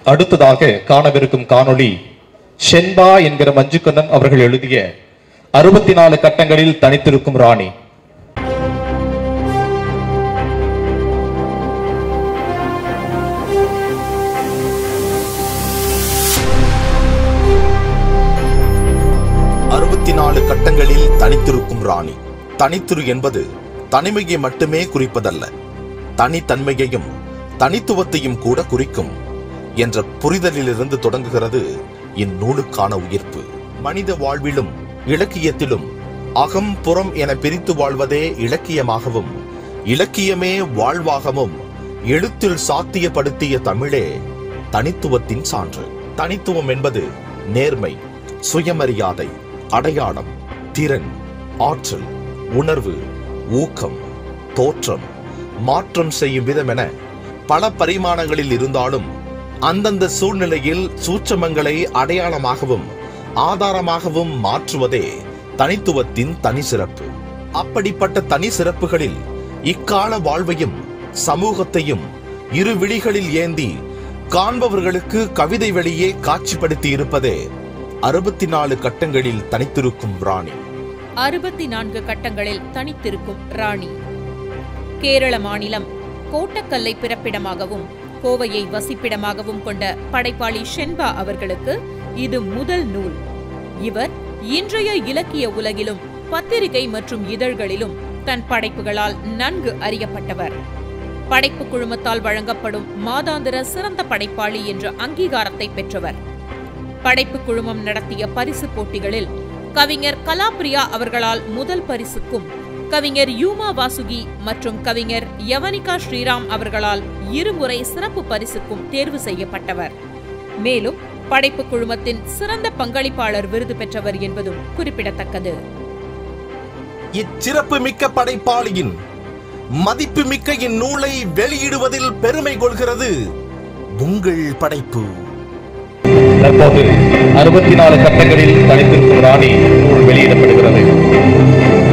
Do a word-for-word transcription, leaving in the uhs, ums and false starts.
அடுத்ததாக காணவிருக்கும் காணொளி ஷென்பா என்கிற மஞ்சுக்கண்ணன் அவர்கள் எழுதிய அறுபத்தி நாலு கட்டங்களில் தனித்திருக்கும் ராணி. அறுபத்தி நாலு கட்டங்களில் தனித்திருக்கும் ராணி. தனித்திரு என்பது தனிமையை மட்டுமே குறிப்பதல்ல, தனித்தன்மையையும் தனித்துவத்தையும் கூட குறிக்கும் என்ற புரிதலிலிருந்து தொடங்குகிறது இந்நூலுக்கான உயிர்ப்பு. மனித வாழ்விலும் இலக்கியத்திலும் அகம் புறம் என பிரித்து வாழ்வதே இலக்கியமாகவும் இலக்கியமே வாழ்வாகவும் எழுத்தில் சாத்தியப்படுத்திய தமிழே தனித்துவத்தின் சான்று. தனித்துவம் என்பது நேர்மை, சுயமரியாதை, அடையாளம், திறன், ஆற்றல், உணர்வு, ஊக்கம், தோற்றம், மாற்றம் செய்யும் விதம் என பல பரிமாணங்களில் இருந்தாலும் அந்தந்த சூழ்நிலையில் சூட்சமங்களை அடையாளமாகவும் ஆதாரமாகவும் மாற்றுவதே தனித்துவத்தின் தனி சிறப்பு. அப்படிப்பட்ட தனி சிறப்புகளில் இக்கால வாழ்வையும் சமூகத்தையும் இரு விழிகளில் ஏந்தி காண்பவர்களுக்கு கவிதை வெளியே காட்சிப்படுத்தி இருப்பதே அறுபத்தி நாலு கட்டங்களில் தனித்திருக்கும் ராணி. அறுபத்தி நான்கு கட்டங்களில் தனித்திருக்கும் ராணி. கேரள மாநிலம் கோட்டக்கல்லை பிறப்பிடமாகவும் கோவையை வசிப்பிடமாகவும் கொண்ட படைப்பாளி ஷென்பா அவர்களுக்கு இது முதல் நூல். இவர் இன்றைய இலக்கிய உலகிலும் பத்திரிகை மற்றும் இதழ்களிலும் தன் படைப்புகளால் நன்கு அறியப்பட்டவர். படைப்பு குழுமத்தால் வழங்கப்படும் மாதாந்திர சிறந்த படைப்பாளி என்ற அங்கீகாரத்தை பெற்றவர். படைப்பு குழுமம் நடத்திய பரிசு போட்டிகளில் கவிஞர் கலாப்ரியா அவர்களால் முதல் பரிசுக்கும், கவிஞர் யூமா வாசுகி மற்றும் கவிஞர் யவனிகா ஸ்ரீராம் அவர்களால் இருமுறை சிறப்பு பரிசுக்கும் தேர்வு செய்யப்பட்டவர். மேலும் படைப்பு குழுமத்தின் சிறந்த பங்களிப்பாளர் விருது பெற்றவர் என்பதும் குறிப்பிடத்தக்கது. இச்சிறப்பு மிக்க படைப்பாளியின் மதிப்பு மிக்க இந்நூலை வெளியிடுவதில் பெருமை கொள்கிறது உங்கள் படைப்பு. தற்போது அறுபத்தி நாலு கட்டங்களில் தனித்திருக்கும் ராணி நூல் வெளியிடப்படுகிறது.